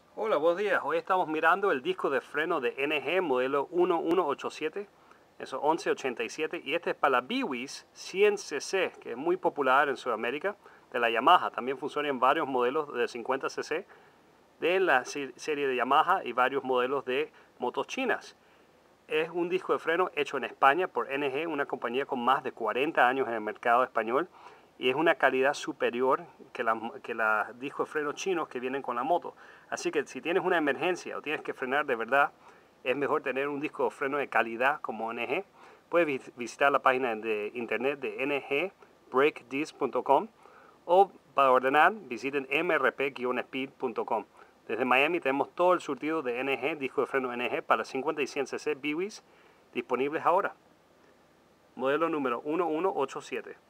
Hola, buenos días. Hoy estamos mirando el disco de freno de NG modelo 1187, eso 1187, y este es para la Biwis 100cc, que es muy popular en Sudamérica, de la Yamaha. También funciona en varios modelos de 50cc de la serie de Yamaha y varios modelos de motos chinas. Es un disco de freno hecho en España por NG, una compañía con más de 40 años en el mercado español, y es una calidad superior que los discos de freno chinos que vienen con la moto. Así que si tienes una emergencia o tienes que frenar de verdad, es mejor tener un disco de freno de calidad como NG. Puedes visitar la página de internet de ngbreakdisc.com o para ordenar visiten mrp-speed.com. Desde Miami tenemos todo el surtido de NG, disco de freno NG para 50 y 100cc Biwis disponibles ahora. Modelo número 1187.